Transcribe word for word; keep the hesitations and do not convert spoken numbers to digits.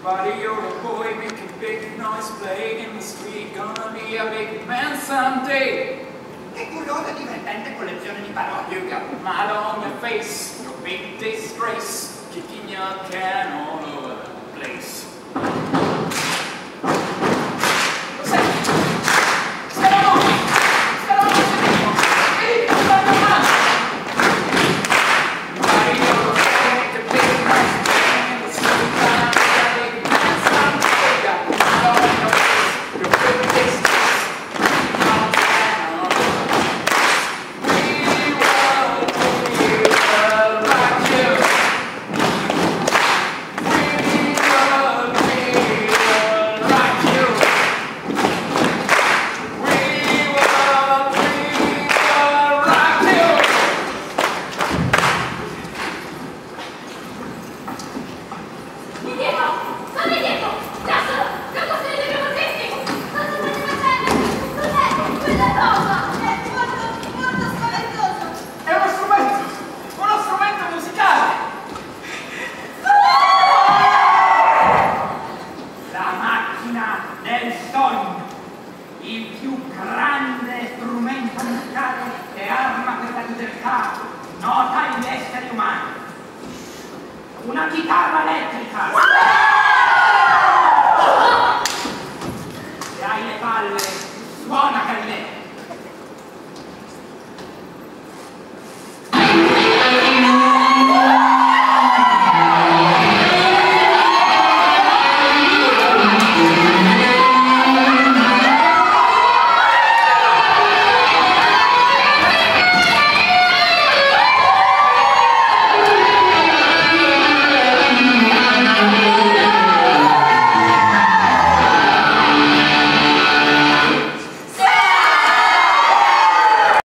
Everybody, you're a boy, make a big noise, play in the street, gonna be a big man someday. Che curiosa e divertente collezione di parole. You got mud on your face, no big disgrace, kicking your can all